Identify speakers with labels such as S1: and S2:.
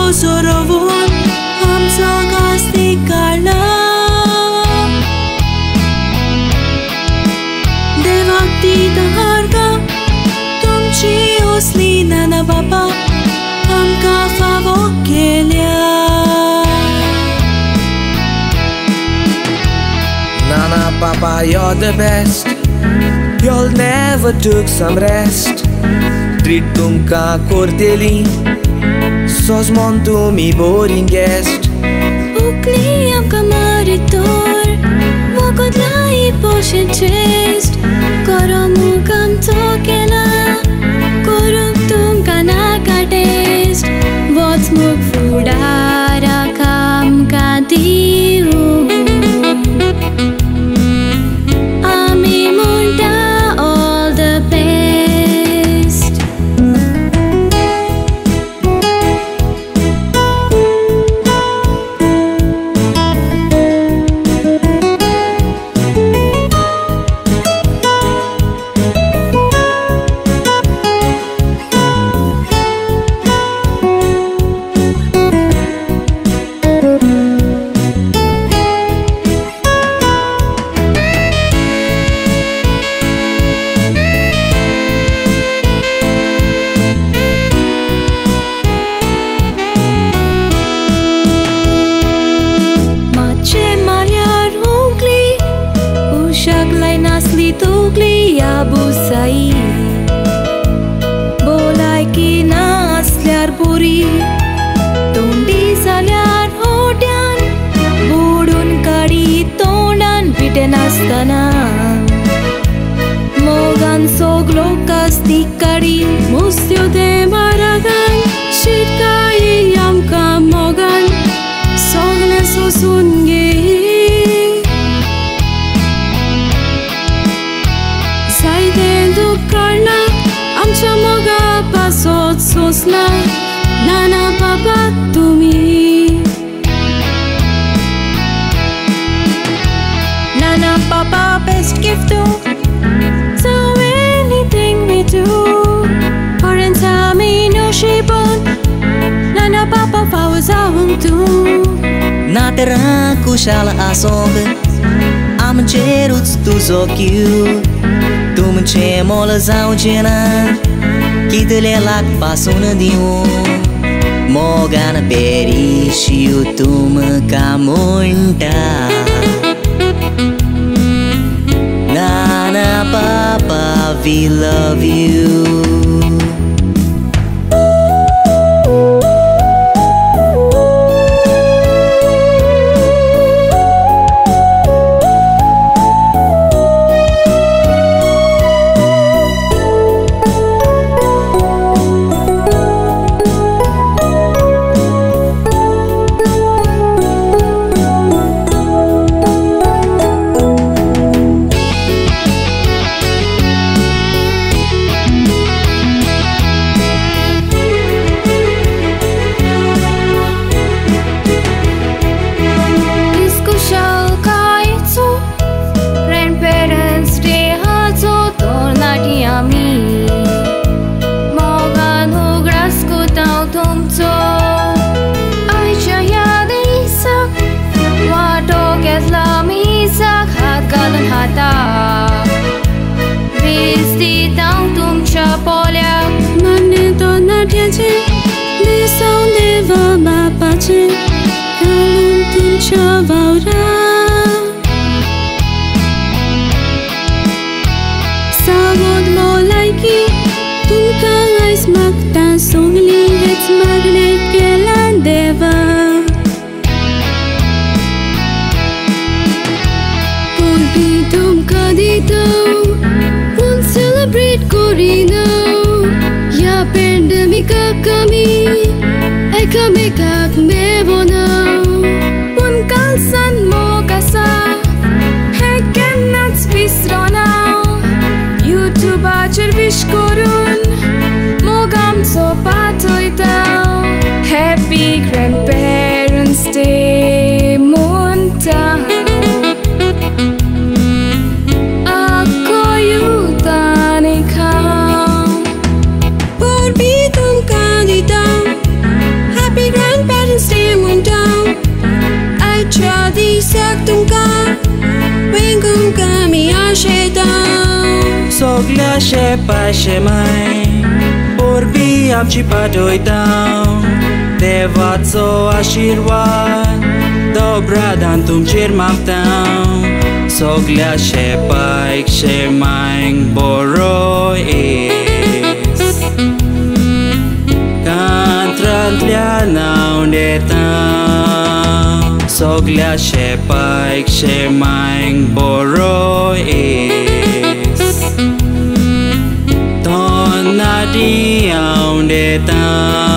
S1: sorovon आमचं कास्ती काढला देवाक्ती तहारका तुमची ओसली नाना बाबा आमका फावो केल्या
S2: Nana Papa, you're the best. You'll never took some rest. Treat tumka korteli sos mon tumi boring guest.
S1: Ukli amka maritor Vokod lai potion chest Koromu kam tokela Korum tumka naka taste What's muk fudara kam ka diu Tukli abusai Bolai ki naslyar puri Tondi salyar hodyan Budun kadi tondan piten astana Mogan soglo kasti kadi Mustyude maragan Shitkai amka mogan Sogle sosunge आमच्या मोगा पासोत सोसला नाना पापा तुम्ही Nana Papa best gift too So anything we do Parents ami no shibon Nana Papa fawaz awang too
S3: Natera kushala asong Am ceruț tu so cute Tum ce mola zaugena Chitele lac pasuna diu Mogana perishiu tum camunta Nana Papa we love you
S1: Kalum tuncha vaura Savod molaiki Tumka ais magta songli Hets magnet kelan deva Purbi tumka dito Won't celebrate Corina Ya pandemic kami Eka mebona Pun kalsan mo kasa Heken nats bisrona YouTube acher wish korun Mogam so patoitao Happy Grandparents Day Monta Ako yutani ka Por bitum kanita Happy Grandparents
S4: Soglia shepa shemai Urbi amchi padoi tau Devaco ashirwad Dobra dan tum chirmak tau Soglia shepa ik shemai boro is Kantrantliana unde tau Soglia shepa ik shemai boro is Ton na di unde tau